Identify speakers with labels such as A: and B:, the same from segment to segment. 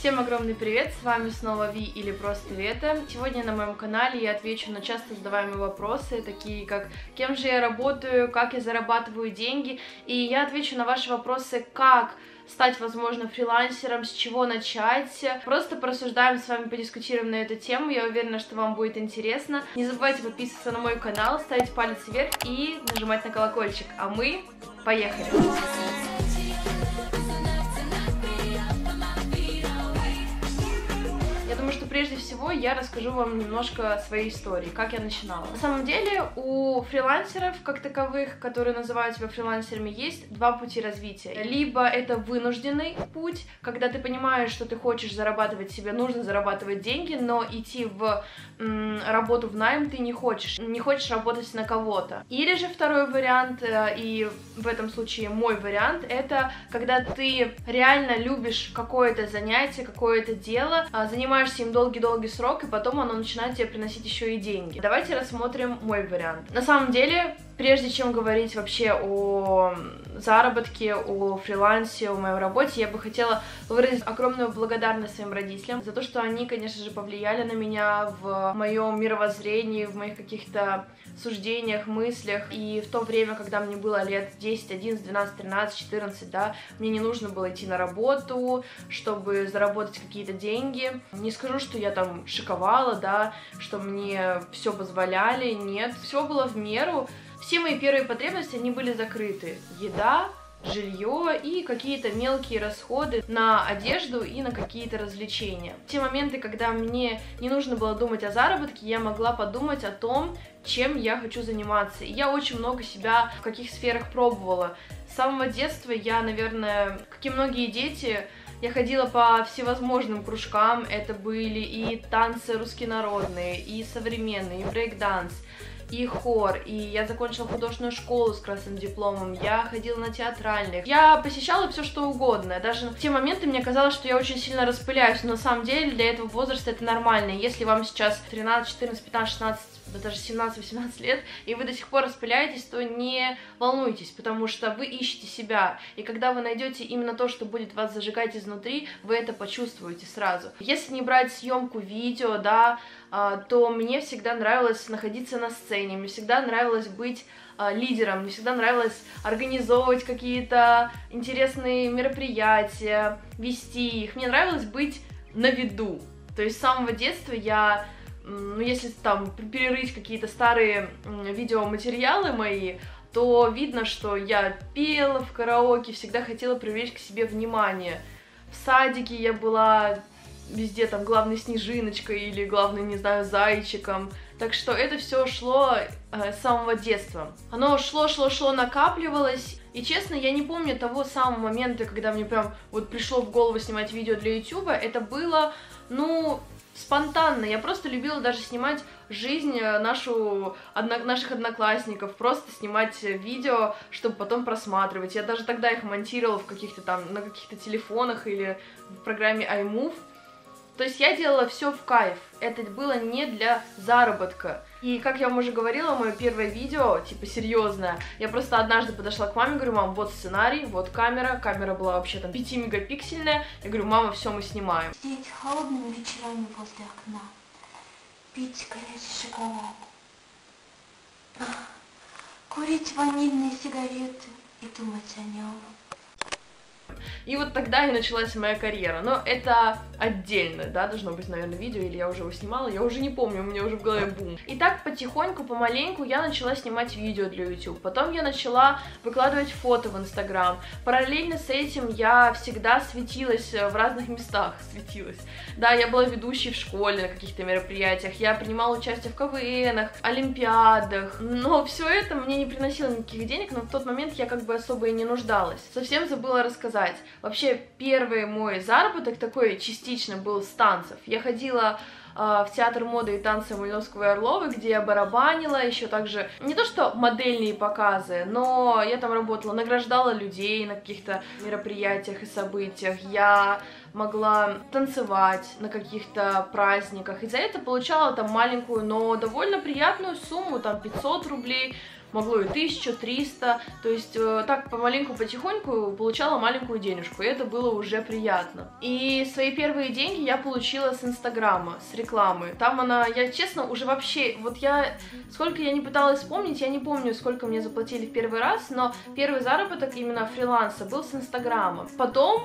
A: Всем огромный привет, с вами снова Ви или просто Вета. Сегодня на моем канале я отвечу на часто задаваемые вопросы, такие как кем же я работаю, как я зарабатываю деньги. И я отвечу на ваши вопросы, как стать, возможно, фрилансером, с чего начать. Просто порассуждаем с вами, подискутируем на эту тему. Я уверена, что вам будет интересно. Не забывайте подписываться на мой канал, ставить палец вверх и нажимать на колокольчик. А мы поехали! Я думаю, что прежде всего я расскажу вам немножко своей истории, как я начинала. На самом деле у фрилансеров, как таковых, которые называют себя фрилансерами, есть два пути развития. Либо это вынужденный путь, когда ты понимаешь, что ты хочешь зарабатывать себе, нужно зарабатывать деньги, но идти в работу в найм ты не хочешь работать на кого-то. Или же второй вариант, и в этом случае мой вариант, это когда ты реально любишь какое-то занятие, какое-то дело, занимаешься им долгий-долгий срок, и потом оно начинает тебе приносить еще и деньги. Давайте рассмотрим мой вариант. На самом деле, прежде чем говорить вообще о заработке, о фрилансе, о моей работе, я бы хотела выразить огромную благодарность своим родителям за то, что они, конечно же, повлияли на меня в моем мировоззрении, в моих каких-то суждениях, мыслях. И в то время, когда мне было лет 10, 11, 12, 13, 14, да, мне не нужно было идти на работу, чтобы заработать какие-то деньги. Не скажу, что я там шиковала, да, что мне все позволяли, нет. Все было в меру. Все мои первые потребности, они были закрыты. Еда, жилье и какие-то мелкие расходы на одежду и на какие-то развлечения. В те моменты, когда мне не нужно было думать о заработке, я могла подумать о том, чем я хочу заниматься. И я очень много себя в каких сферах пробовала. С самого детства я, наверное, как и многие дети, я ходила по всевозможным кружкам. Это были и танцы русские народные, и современные, и брейк-данс, и хор, и я закончила художественную школу с красным дипломом, я ходила на театральных, я посещала все что угодно. Даже в те моменты мне казалось, что я очень сильно распыляюсь, но на самом деле для этого возраста это нормально. Если вам сейчас 13, 14, 15, 16, да даже 17-18 лет, и вы до сих пор распыляетесь, то не волнуйтесь, потому что вы ищете себя, и когда вы найдете именно то, что будет вас зажигать изнутри, вы это почувствуете сразу. Если не брать съемку видео, да, то мне всегда нравилось находиться на сцене, мне всегда нравилось быть лидером, мне всегда нравилось организовывать какие-то интересные мероприятия, вести их, мне нравилось быть на виду. То есть с самого детства я, если там перерыть какие-то старые видеоматериалы мои, то видно, что я пела в караоке, всегда хотела привлечь к себе внимание. В садике я была везде там главной снежиночкой или главной, не знаю, зайчиком. Так что это все шло с самого детства. Оно шло, накапливалось. И честно, я не помню того самого момента, когда мне прям вот пришло в голову снимать видео для YouTube. Это было, спонтанно. Я просто любила даже снимать жизнь наших одноклассников, просто снимать видео, чтобы потом просматривать. Я даже тогда их монтировала в каких-то там, на каких-то телефонах или в программе iMovie. То есть я делала все в кайф, это было не для заработка. И как я вам уже говорила, мое первое видео, типа серьезное, я просто однажды подошла к маме, говорю: мам, вот сценарий, вот камера была вообще там 5-мегапиксельная, я говорю: мама, все, мы снимаем.
B: Сидеть холодными вечерами возле окна, пить горячий шоколад, курить ванильные сигареты и думать о нем.
A: И вот тогда и началась моя карьера, но это отдельно, да, должно быть, наверное, видео, или я уже его снимала, я уже не помню, у меня уже в голове бум. И так потихоньку, помаленьку я начала снимать видео для YouTube, потом я начала выкладывать фото в Instagram. Параллельно с этим я всегда светилась в разных местах, Да, я была ведущей в школе на каких-то мероприятиях, я принимала участие в КВНах, олимпиадах, но все это мне не приносило никаких денег, но в тот момент я как бы особо и не нуждалась. Совсем забыла рассказать. Вообще, первый мой заработок такой частично был с танцев. Я ходила в театр моды и танца Мальновского и Орловой, где я барабанила, еще также, не то что модельные показы, но я там работала, награждала людей на каких-то мероприятиях и событиях, я могла танцевать на каких-то праздниках, и за это получала там маленькую, но довольно приятную сумму, там 500 рублей, могло и 1300, то есть так помаленьку, потихоньку получала маленькую денежку, и это было уже приятно. И свои первые деньги я получила с Инстаграма, с рекламы. Там я честно уже вообще, сколько я не пыталась вспомнить, я не помню, сколько мне заплатили в первый раз, но первый заработок именно фриланса был с Инстаграма. Потом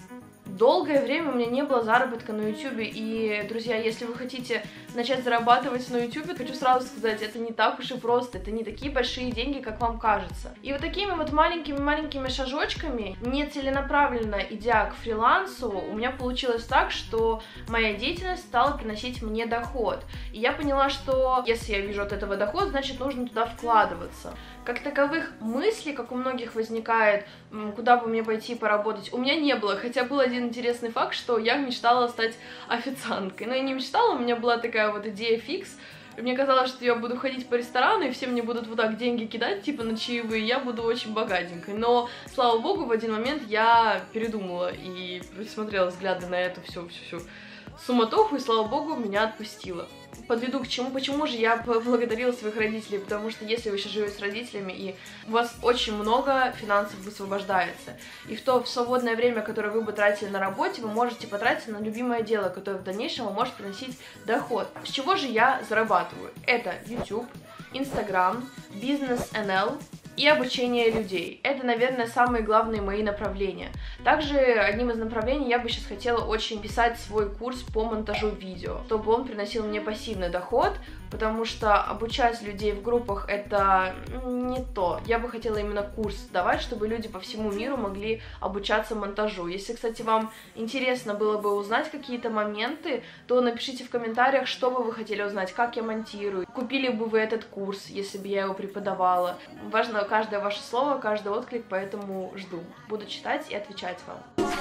A: долгое время у меня не было заработка на ютубе, и, друзья, если вы хотите начать зарабатывать на ютубе, хочу сразу сказать, это не так уж и просто, это не такие большие деньги, как вам кажется. И вот такими вот маленькими шажочками, не целенаправленно идя к фрилансу, у меня получилось так, что моя деятельность стала приносить мне доход. И я поняла, что если я вижу от этого доход, значит нужно туда вкладываться. Как таковых мыслей, как у многих возникает, куда бы мне пойти поработать, у меня не было, хотя был один интересный факт, что я мечтала стать официанткой. Но я не мечтала, у меня была такая вот идея фикс. Мне казалось, что я буду ходить по ресторану, и все мне будут вот так деньги кидать, типа на чаевые, и я буду очень богатенькой. Но, слава богу, в один момент я передумала и присмотрела взгляды на эту всю суматоху, и, слава богу, меня отпустила. Подведу к чему, почему же я поблагодарила своих родителей, потому что если вы сейчас живете с родителями, и у вас очень много финансов высвобождается, и в свободное время, которое вы бы тратили на работе, вы можете потратить на любимое дело, которое в дальнейшем вам может приносить доход. С чего же я зарабатываю? Это YouTube, Instagram, бизнес NL и обучение людей. Это, наверное, самые главные мои направления. Также одним из направлений я бы сейчас хотела очень писать свой курс по монтажу видео, чтобы он приносил мне пассивный доход, потому что обучать людей в группах это не то. Я бы хотела именно курс давать, чтобы люди по всему миру могли обучаться монтажу. Если, кстати, вам интересно было бы узнать какие-то моменты, то напишите в комментариях, что бы вы хотели узнать, как я монтирую. Купили бы вы этот курс, если бы я его преподавала. Важно каждое ваше слово, каждый отклик, поэтому жду. Буду читать и отвечать вам.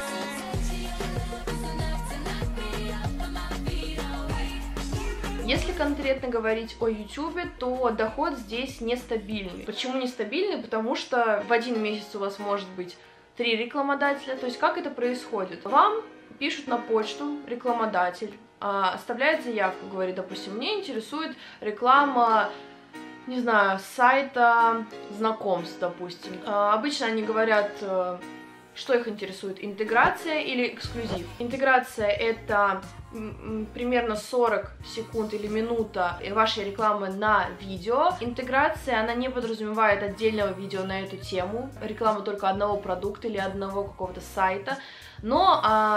A: Если конкретно говорить о YouTube, то доход здесь нестабильный. Почему нестабильный? Потому что в один месяц у вас может быть 3 рекламодателя. То есть как это происходит? Вам пишут на почту рекламодатель, оставляет заявку, говорит, допустим, мне интересует реклама, не знаю, сайта знакомств, допустим. Обычно они говорят, что их интересует, интеграция или эксклюзив. Интеграция — это примерно 40 секунд или минута вашей рекламы на видео. Интеграция, она не подразумевает отдельного видео на эту тему, рекламу только одного продукта или одного какого-то сайта, но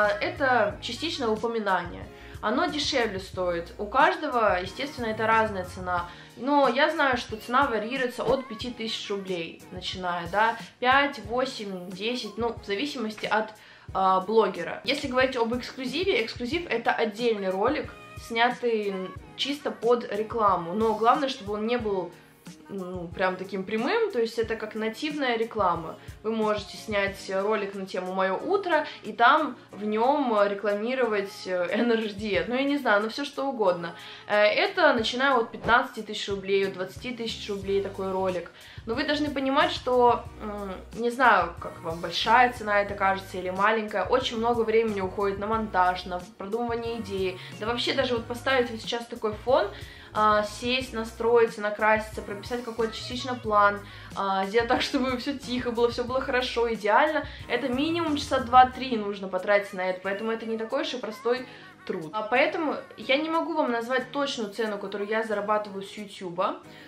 A: это частичное упоминание. Оно дешевле стоит. У каждого, естественно, это разная цена. Но я знаю, что цена варьируется от 5000 рублей, начиная, да, 5, 8, 10, ну, в зависимости от блогера. Если говорить об эксклюзиве, эксклюзив — это отдельный ролик, снятый чисто под рекламу, но главное, чтобы он не был прям таким прямым, то есть это как нативная реклама. Вы можете снять ролик на тему «Мое утро» и там в нем рекламировать Energy, ну я не знаю, ну все что угодно. Это начиная от 15 тысяч рублей, от 20 тысяч рублей такой ролик. Но вы должны понимать, что, не знаю, как вам большая цена это кажется или маленькая, очень много времени уходит на монтаж, на продумывание идеи, да вообще даже вот поставить вот сейчас такой фон, сесть, настроиться, накраситься, прописать какой-то частично план, сделать так, чтобы все тихо было, все было хорошо, идеально, это минимум часа 2-3 нужно потратить на это, поэтому это не такой уж и простой труд. Поэтому я не могу вам назвать точную цену, которую я зарабатываю с YouTube,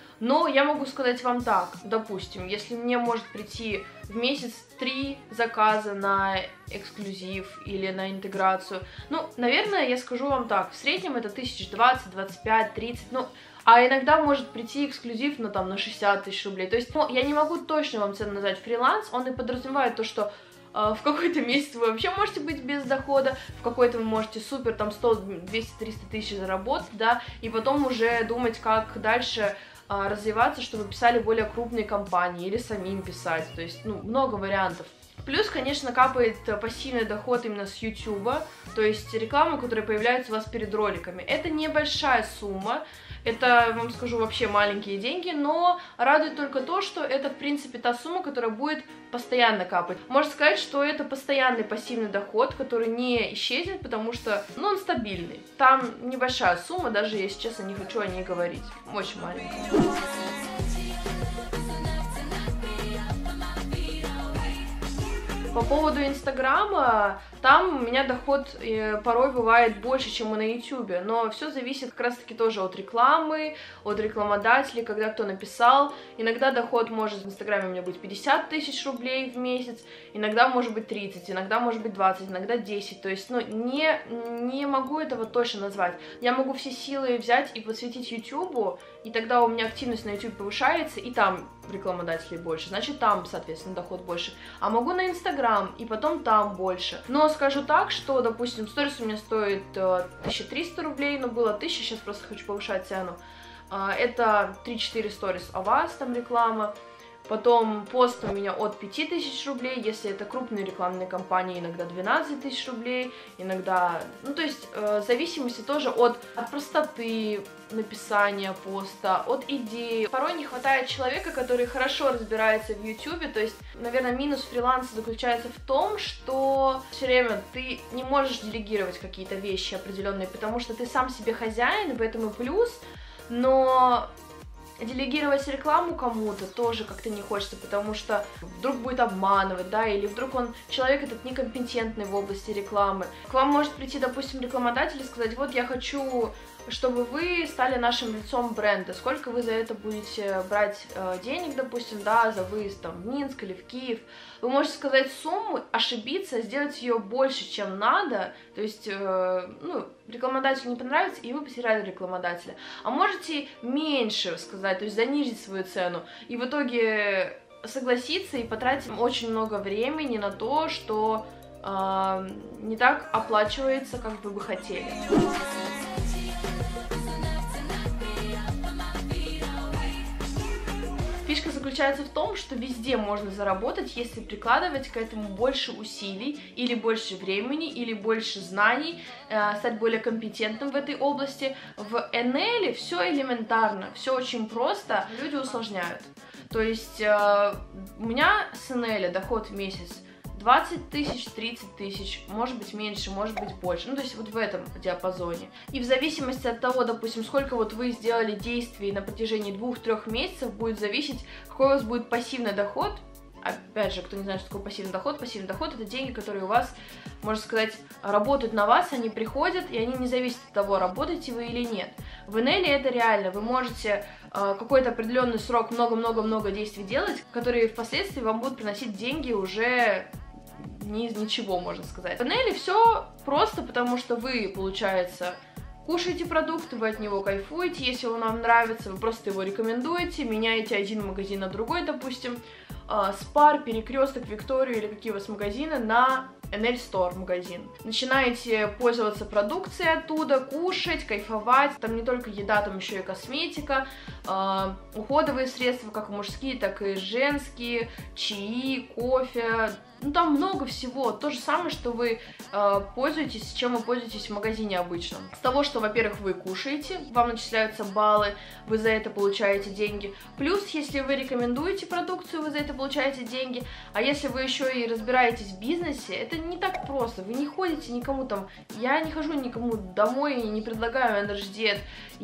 A: но я могу сказать вам так, допустим, если мне может прийти в месяц 3 заказа на эксклюзив или на интеграцию, ну, наверное, я скажу вам так, в среднем это 1020, 25, 30, ну, а иногда может прийти эксклюзив, ну, там, на 60 тысяч рублей, то есть, ну, я не могу точно вам цену назвать. Фриланс, он и подразумевает то, что в какой-то месяц вы вообще можете быть без дохода, в какой-то вы можете супер, там, 100, 200, 300 тысяч заработать, да, и потом уже думать, как дальше развиваться, чтобы писали более крупные компании или самим писать, то есть, ну, много вариантов. Плюс, конечно, капает пассивный доход именно с YouTube, то есть реклама, которая появляется у вас перед роликами. Это небольшая сумма, Это, вам скажу, вообще маленькие деньги, но радует только то, что это, в принципе, та сумма, которая будет постоянно капать. Можно сказать, что это постоянный пассивный доход, который не исчезнет, потому что, ну, он стабильный. Там небольшая сумма, даже, если честно, не хочу о ней говорить. Очень маленькая. По поводу Инстаграма, там у меня доход порой бывает больше, чем и на Ютубе, но все зависит как раз-таки тоже от рекламы, от рекламодателей, когда кто написал. Иногда доход может в Инстаграме у меня быть 50 тысяч рублей в месяц, иногда может быть 30, иногда может быть 20, иногда 10, то есть, ну, не могу этого точно назвать. Я могу все силы взять и посвятить Ютубу, и тогда у меня активность на Ютубе повышается, и там рекламодателей больше, значит, там, соответственно, доход больше. А могу на Инстаграм, и потом там больше. Но скажу так, что, допустим, сторис у меня стоит 1300 рублей, но было 1000, сейчас просто хочу повышать цену. Это 3-4 сторис о вас, там реклама. Потом пост у меня от 5000 рублей, если это крупные рекламные кампании, иногда 12 тысяч рублей, иногда... Ну, то есть, в зависимости тоже от простоты написания поста, от идеи. Порой не хватает человека, который хорошо разбирается в YouTube, то есть, наверное, минус фриланса заключается в том, что все время ты не можешь делегировать какие-то вещи определенные, потому что ты сам себе хозяин, в этом и плюс, но... Делегировать рекламу кому-то тоже как-то не хочется, потому что вдруг будет обманывать, да, или вдруг человек этот некомпетентный в области рекламы. К вам может прийти, допустим, рекламодатель и сказать: вот я хочу, чтобы вы стали нашим лицом бренда, сколько вы за это будете брать денег, допустим, да, за выезд там в Минск или в Киев. Вы можете сказать сумму, ошибиться, сделать ее больше, чем надо, то есть, ну, рекламодателю не понравится, и вы потеряли рекламодателя. А можете меньше сказать, то есть занизить свою цену, и в итоге согласиться и потратить очень много времени на то, что не так оплачивается, как вы бы хотели. Фишка заключается в том, что везде можно заработать, если прикладывать к этому больше усилий, или больше времени, или больше знаний, стать более компетентным в этой области. В НЛ все элементарно, все очень просто, люди усложняют. То есть у меня с НЛ доход в месяц 20 тысяч, 30 тысяч, может быть меньше, может быть больше, ну то есть вот в этом диапазоне. И в зависимости от того, допустим, сколько вот вы сделали действий на протяжении 2-3 месяцев, будет зависеть, какой у вас будет пассивный доход. Опять же, кто не знает, что такое пассивный доход это деньги, которые у вас, можно сказать, работают на вас, они приходят, и они не зависят от того, работаете вы или нет. В НЛ это реально, вы можете какой-то определенный срок много-много-много действий делать, которые впоследствии вам будут приносить деньги уже не из ничего, можно сказать. В НЛ все просто, потому что вы, получается, кушаете продукт, вы от него кайфуете, если он вам нравится, вы просто его рекомендуете, меняете один магазин на другой, допустим, Спар, Перекресток, Викторию или какие у вас магазины на NL Store магазин. Начинаете пользоваться продукцией оттуда, кушать, кайфовать. Там не только еда, там еще и косметика, уходовые средства, как мужские, так и женские, чаи, кофе. Ну, там много всего. То же самое, что вы пользуетесь, чем вы пользуетесь в магазине обычном. С того, что, во-первых, вы кушаете, вам начисляются баллы, вы за это получаете деньги. Плюс, если вы рекомендуете продукцию, вы за это получаете деньги. А если вы еще и разбираетесь в бизнесе, это не так просто. Вы не ходите никому там... Я не хожу никому домой и не предлагаю энердждет.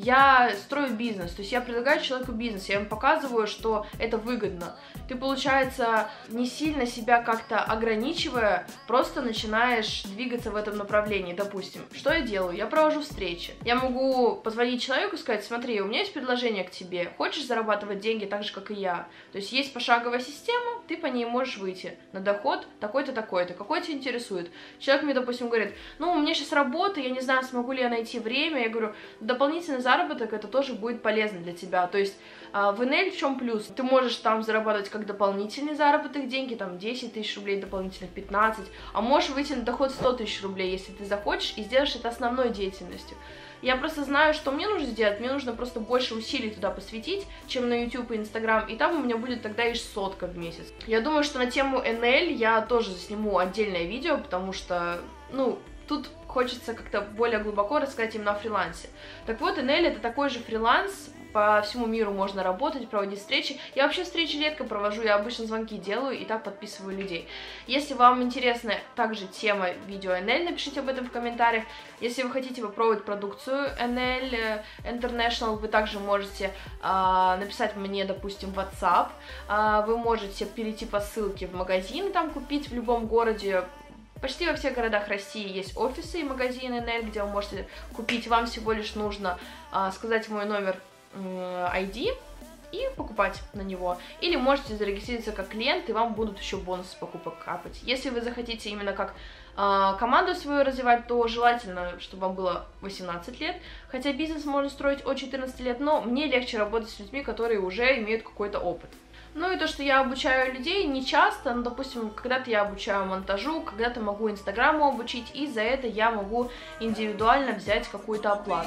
A: Я строю бизнес, то есть я предлагаю человеку бизнес, я ему показываю, что это выгодно. Ты, получается, не сильно себя как-то ограничивая, просто начинаешь двигаться в этом направлении. Допустим, что я делаю? Я провожу встречи. Я могу позвонить человеку и сказать: смотри, у меня есть предложение к тебе, хочешь зарабатывать деньги так же, как и я? То есть есть пошаговая система, ты по ней можешь выйти на доход такой-то, такой-то, какой тебя интересует. Человек мне, допустим, говорит: ну, у меня сейчас работа, я не знаю, смогу ли я найти время. Я говорю: дополнительный заработок, это тоже будет полезно для тебя. То есть в НЛ в чем плюс? Ты можешь там зарабатывать как дополнительный заработок деньги, там 10 тысяч рублей дополнительных, 15, а можешь выйти на доход 100 тысяч рублей, если ты захочешь, и сделаешь это основной деятельностью. Я просто знаю, что мне нужно сделать, мне нужно просто больше усилий туда посвятить, чем на YouTube и Instagram, и там у меня будет тогда и 100 в месяц. Я думаю, что на тему НЛ я тоже сниму отдельное видео, потому что, ну, тут хочется как-то более глубоко рассказать именно о фрилансе. Так вот, NL это такой же фриланс, по всему миру можно работать, проводить встречи. Я вообще встречи редко провожу, я обычно звонки делаю и так подписываю людей. Если вам интересна также тема видео NL, напишите об этом в комментариях. Если вы хотите попробовать продукцию NL International, вы также можете написать мне, допустим, в WhatsApp. Вы можете перейти по ссылке в магазин, там купить в любом городе. Почти во всех городах России есть офисы и магазины NL, где вы можете купить. Вам всего лишь нужно сказать мой номер ID и покупать на него. Или можете зарегистрироваться как клиент, и вам будут еще бонусы покупок капать. Если вы захотите именно как команду свою развивать, то желательно, чтобы вам было 18 лет. Хотя бизнес можно строить от 14 лет, но мне легче работать с людьми, которые уже имеют какой-то опыт. Ну и то, что я обучаю людей, не часто, но, допустим, когда-то я обучаю монтажу, когда-то могу Инстаграму обучить, и за это я могу индивидуально взять какую-то оплату.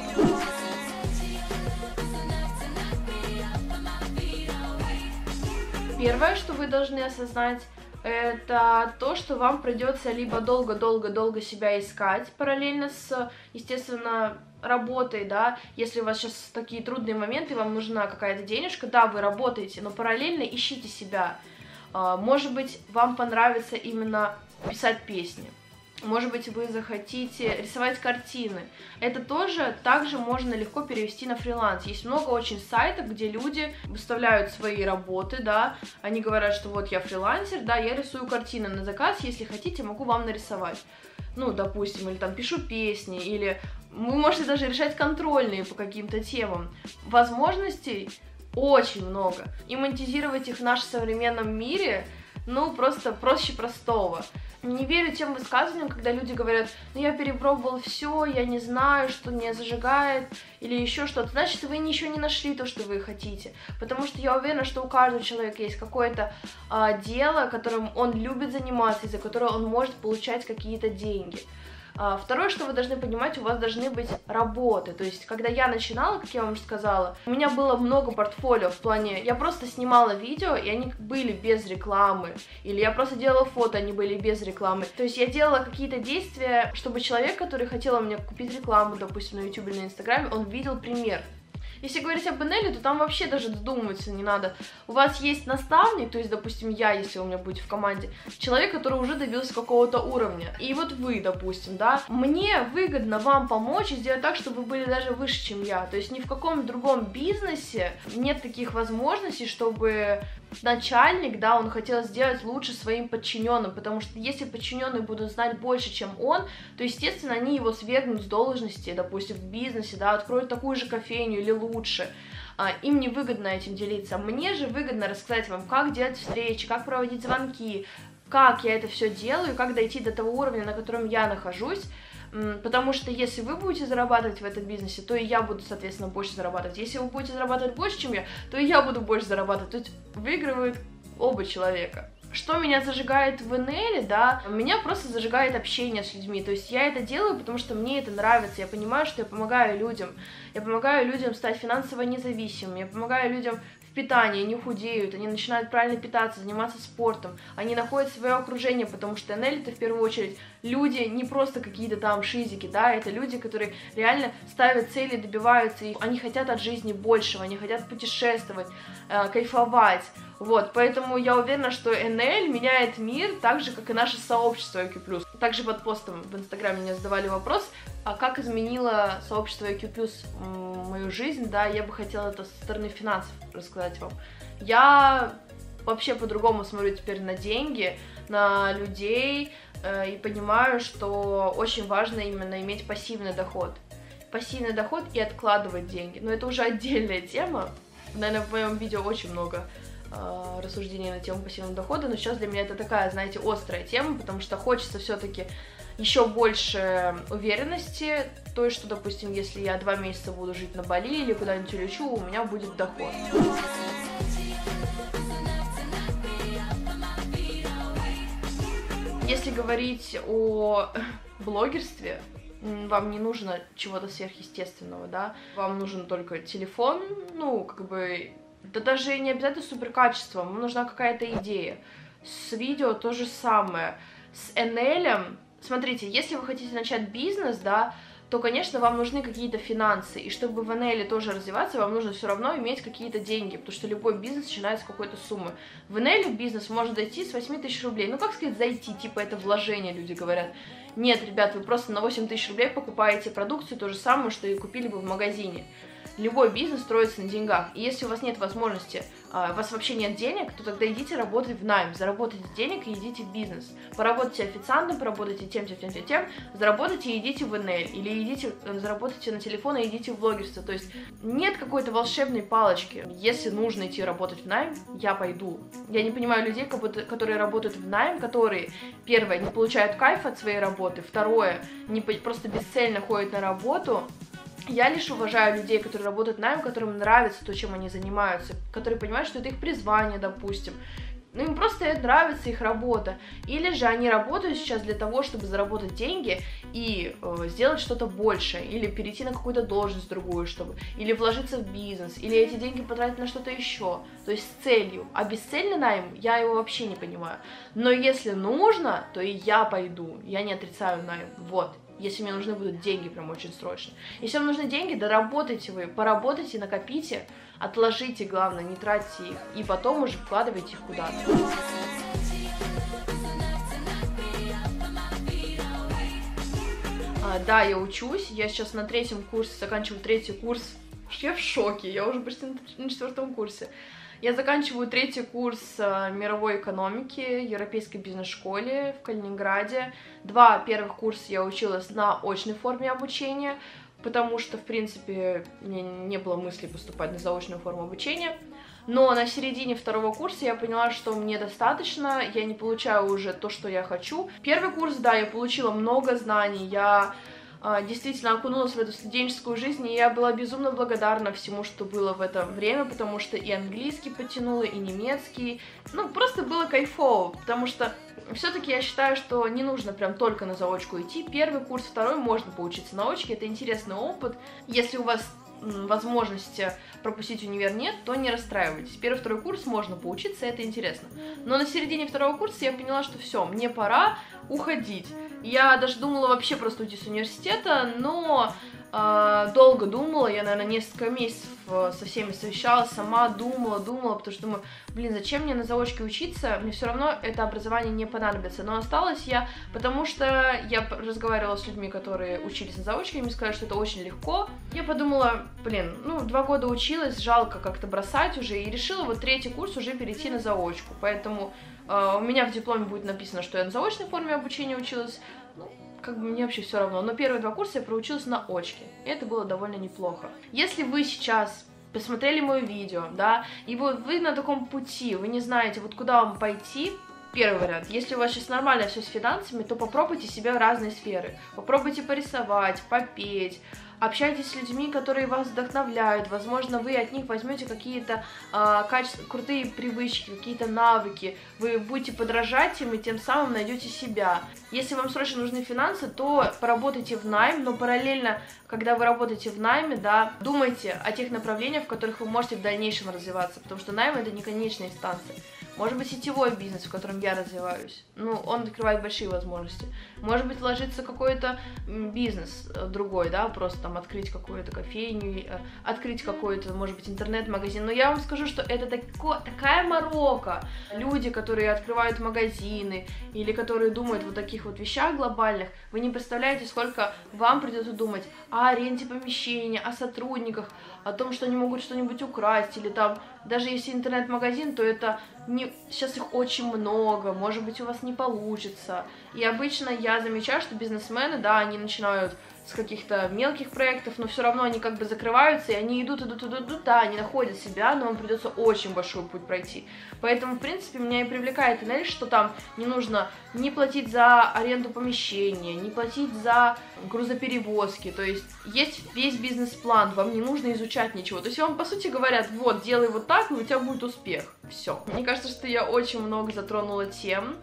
A: Первое, что вы должны осознать, это то, что вам придется либо долго-долго-долго себя искать, параллельно с, естественно, работой, да, если у вас сейчас такие трудные моменты, вам нужна какая-то денежка, да, вы работаете, но параллельно ищите себя. Может быть, вам понравится именно писать песни. Может быть, вы захотите рисовать картины. Это тоже также можно легко перевести на фриланс. Есть много очень сайтов, где люди выставляют свои работы, да, они говорят, что вот я фрилансер, да, я рисую картины на заказ, если хотите, могу вам нарисовать. Ну, допустим, или там пишу песни, или вы можете даже решать контрольные по каким-то темам. Возможностей очень много. И монетизировать их в нашем современном мире, ну, просто проще простого. Не верю тем высказываниям, когда люди говорят, ну я перепробовал все, я не знаю, что не зажигает, или еще что-то. Значит, вы еще не нашли то, что вы хотите. Потому что я уверена, что у каждого человека есть какое-то дело, которым он любит заниматься, из-за которого он может получать какие-то деньги. Второе, что вы должны понимать, у вас должны быть работы. То есть, когда я начинала, как я вам уже сказала, у меня было много портфолио в плане, я просто снимала видео, и они были без рекламы. Или я просто делала фото, они были без рекламы. То есть, я делала какие-то действия, чтобы человек, который хотел у меня купить рекламу, допустим, на YouTube или на Инстаграме, он видел пример. Если говорить об NL, то там вообще даже додумываться не надо. У вас есть наставник, то есть, допустим, я, если у меня будет в команде, человек, который уже добился какого-то уровня. И вот вы, допустим, да, мне выгодно вам помочь и сделать так, чтобы вы были даже выше, чем я. То есть ни в каком другом бизнесе нет таких возможностей, чтобы начальник, да, он хотел сделать лучше своим подчиненным, потому что если подчиненные будут знать больше, чем он, то, естественно, они его свергнут с должности, допустим, в бизнесе, да, откроют такую же кофейню или лучше. Им не выгодно этим делиться. Мне же выгодно рассказать вам, как делать встречи, как проводить звонки, как я это все делаю, как дойти до того уровня, на котором я нахожусь. Потому что если вы будете зарабатывать в этом бизнесе, то и я буду, соответственно, больше зарабатывать. Если вы будете зарабатывать больше, чем я, то и я буду больше зарабатывать. То есть выигрывают оба человека. Что меня зажигает в NL, да, меня просто зажигает общение с людьми. То есть я это делаю, потому что мне это нравится. Я понимаю, что я помогаю людям. Я помогаю людям стать финансово независимыми. Я помогаю людям в питании, они худеют, они начинают правильно питаться, заниматься спортом. Они находят свое окружение, потому что NL это в первую очередь люди, не просто какие-то там шизики, да, это люди, которые реально ставят цели, добиваются их. Они хотят от жизни большего, они хотят путешествовать, кайфовать. Вот, поэтому я уверена, что NL меняет мир так же, как и наше сообщество IQ+. Также под постом в Инстаграме мне задавали вопрос, а как изменило сообщество IQ+, мою жизнь, да, я бы хотела это со стороны финансов рассказать вам. Я вообще по-другому смотрю теперь на деньги, на людей, и понимаю, что очень важно именно иметь пассивный доход. Пассивный доход и откладывать деньги, но это уже отдельная тема, наверное, в моем видео очень много рассуждений на тему пассивного дохода, но сейчас для меня это такая, знаете, острая тема, потому что хочется все-таки еще больше уверенности, той, что, допустим, если я 2 месяца буду жить на Бали или куда-нибудь улечу, у меня будет доход. Если говорить о блогерстве, вам не нужно чего-то сверхъестественного, да, вам нужен только телефон, ну, как бы, да даже не обязательно супер качество, вам нужна какая-то идея. С видео то же самое. С NL, Смотрите, если вы хотите начать бизнес, да, то, конечно, вам нужны какие-то финансы, и чтобы в НЛ тоже развиваться, вам нужно все равно иметь какие-то деньги, потому что любой бизнес начинается с какой-то суммы. В НЛ бизнес может дойти с 8 тысяч рублей, ну, как сказать, зайти, типа, это вложение, люди говорят. Нет, ребят, вы просто на 8 тысяч рублей покупаете продукцию, то же самое, что и купили бы в магазине. Любой бизнес строится на деньгах, и если у вас нет возможности, у вас вообще нет денег, то тогда идите работать в найм, заработайте денег и идите в бизнес. Поработайте официантом, поработайте тем, заработайте и идите в НЛ, или идите, заработайте на телефон и идите в блогерство. То есть нет какой-то волшебной палочки. Если нужно идти работать в найм, я пойду. Я не понимаю людей, которые работают в найм, которые, первое, не получают кайфа от своей работы, второе, просто бесцельно ходят на работу. Я лишь уважаю людей, которые работают найм, которым нравится то, чем они занимаются, которые понимают, что это их призвание, допустим. Ну, им просто нравится их работа. Или же они работают сейчас для того, чтобы заработать деньги и сделать что-то большее, или перейти на какую-то должность другую, чтобы, или вложиться в бизнес, или эти деньги потратить на что-то еще, то есть с целью. А бесцельный найм, я его вообще не понимаю. Но если нужно, то и я пойду, я не отрицаю найм, вот. Если мне нужны будут деньги прям очень срочно. Если вам нужны деньги, доработайте вы, поработайте, накопите, отложите, главное, не тратьте их, и потом уже вкладывайте их куда-то. Да, я учусь, я сейчас на 3-м курсе, заканчиваю 3-й курс. Я в шоке, я уже почти на 4-м курсе. Я заканчиваю 3-й курс мировой экономики в Европейской бизнес-школе в Калининграде. 2 первых курса я училась на очной форме обучения, потому что, в принципе, мне не было мысли поступать на заочную форму обучения. Но на середине 2-го курса я поняла, что мне достаточно, я не получаю уже то, что я хочу. 1-й курс, да, я получила много знаний, я действительно окунулась в эту студенческую жизнь, и я была безумно благодарна всему, что было в это время, потому что и английский подтянула, и немецкий, ну, просто было кайфово, потому что все-таки я считаю, что не нужно прям только на заочку идти. 1-й курс, 2-й можно поучиться на очке, это интересный опыт. Если у вас возможности пропустить универ нет, то не расстраивайтесь. 1-й, 2-й курс можно поучиться, это интересно. Но на середине 2-го курса я поняла, что все, мне пора уходить. Я даже думала вообще просто уйти с университета, но долго думала, я, наверное, несколько месяцев со всеми совещалась, сама думала, потому что думаю, блин, зачем мне на заочке учиться, мне все равно это образование не понадобится. Но осталась я, потому что я разговаривала с людьми, которые учились на заочке, и мне сказали, что это очень легко. Я подумала, блин, ну, 2 года училась, жалко как-то бросать уже, и решила вот 3-й курс уже перейти на заочку, поэтому у меня в дипломе будет написано, что я на заочной форме обучения училась, ну, как бы мне вообще все равно, но первые 2 курса я проучилась на очке, и это было довольно неплохо. Если вы сейчас посмотрели мое видео, да, и вот вы на таком пути, вы не знаете, вот куда вам пойти, первый вариант, если у вас сейчас нормально все с финансами, то попробуйте себя в разные сферы, попробуйте порисовать, попеть, общайтесь с людьми, которые вас вдохновляют, возможно, вы от них возьмете какие-то крутые привычки, какие-то навыки, вы будете подражать им и тем самым найдете себя. Если вам срочно нужны финансы, то поработайте в найм, но параллельно, когда вы работаете в найме, да, думайте о тех направлениях, в которых вы можете в дальнейшем развиваться, потому что найм — это не конечная инстанция. Может быть, сетевой бизнес, в котором я развиваюсь, ну, он открывает большие возможности. Может быть, вложиться в какой-то бизнес другой, да, просто там открыть какую-то кофейню, открыть какой-то, может быть, интернет-магазин. Но я вам скажу, что это такая морока. Люди, которые открывают магазины или которые думают вот о таких вот вещах глобальных, вы не представляете, сколько вам придется думать о аренде помещения, о сотрудниках, о том, что они могут что-нибудь украсть, или там, даже если интернет-магазин, то это не... сейчас их очень много, может быть, у вас не получится. И обычно я замечаю, что бизнесмены, да, они начинают с каких-то мелких проектов, но все равно они как бы закрываются, и они идут, да, они находят себя, но им придется очень большой путь пройти. Поэтому, в принципе, меня и привлекает НЛ, что там не нужно не платить за аренду помещения, не платить за грузоперевозки, то есть весь бизнес-план, вам не нужно изучать ничего. То есть вам, по сути, говорят, вот, делай вот так, и у тебя будет успех. Все. Мне кажется, что я очень много затронула тем.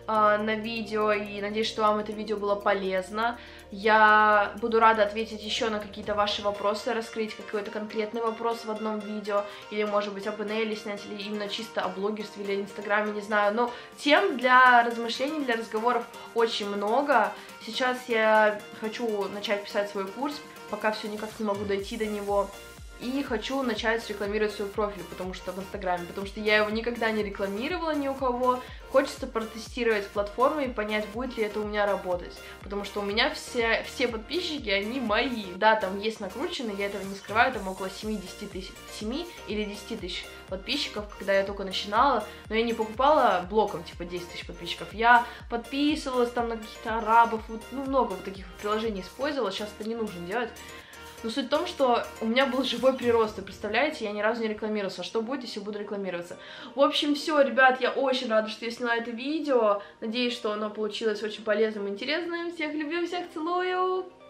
A: на видео, и надеюсь, что вам это видео было полезно. Я буду рада ответить еще на какие-то ваши вопросы, раскрыть какой-то конкретный вопрос в одном видео, или, может быть, об НЛ снять, или именно чисто о блогерстве или Инстаграме, не знаю. Но тем для размышлений, для разговоров очень много. Сейчас я хочу начать писать свой курс, пока все никак не могу дойти до него. И хочу начать рекламировать свой профиль, потому что в Инстаграме, потому что я его никогда не рекламировала ни у кого. Хочется протестировать платформу и понять, будет ли это у меня работать, потому что у меня все подписчики, они мои. Да, там есть накрученные, я этого не скрываю, там около 7 или 10 тысяч подписчиков, когда я только начинала, но я не покупала блоком, типа 10 тысяч подписчиков, я подписывалась там на каких-то арабов, вот, ну, много вот таких приложений использовала, сейчас это не нужно делать. Но суть в том, что у меня был живой прирост, вы представляете, я ни разу не рекламировался. Что будет, если буду рекламироваться? В общем, все, ребят, я очень рада, что я сняла это видео. Надеюсь, что оно получилось очень полезным и интересным. Всех люблю, всех целую!